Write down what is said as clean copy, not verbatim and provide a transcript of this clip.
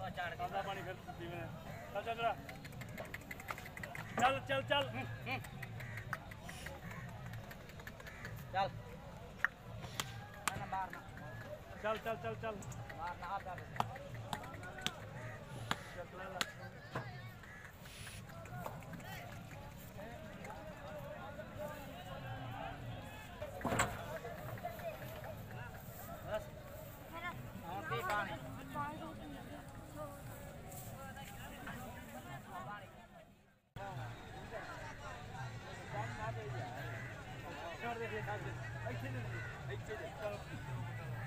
ताज़ा पानी फिर पीवे चल चल चल चल चल चल मारना चल चल चल चल मारना आप चल बस और पी पानी छोड़ दे ऐसे नहीं ऐसे चल